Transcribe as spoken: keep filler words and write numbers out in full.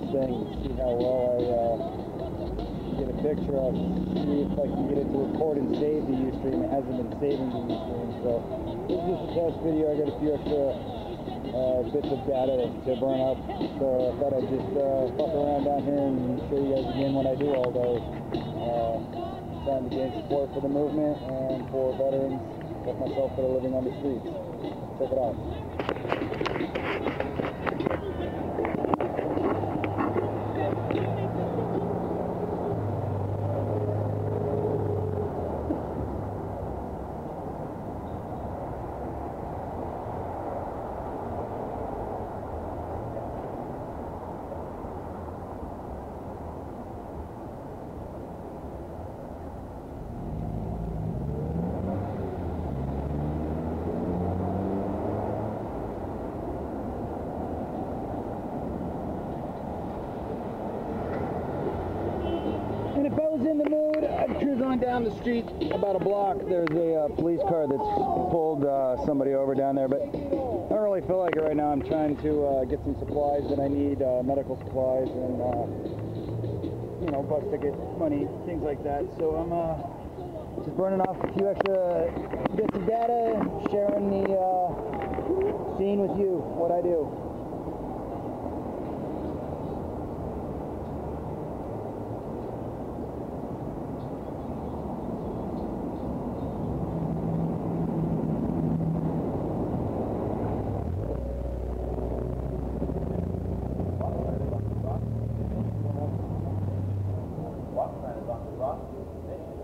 thing, see how well I uh, get a picture of, see if I can get it to record and save the Ustream. It hasn't been saving the Ustream, so this is just a test video. I got a few extra uh, bits of data to burn up, so I thought I'd just uh, fuck around down here and show you guys again what I do all day. Uh, trying to gain support for the movement and for veterans like myself that are living on the streets. Check it out. And if I was in the mood, I'd cruise on down the street about a block. There's a uh, police car that's pulled uh, somebody over down there, but I don't really feel like it right now. I'm trying to uh, get some supplies that I need, uh, medical supplies and, uh, you know, bus ticket money, things like that. So I'm uh, just burning off a few extra bits of data, sharing the uh, scene with you, what I do. Walk, kind of off the rock.